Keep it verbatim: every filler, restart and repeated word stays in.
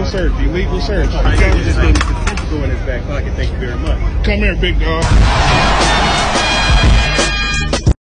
search, illegal search. The gun just didn't go in his back pocket. Thank you very much. Come here, big dog.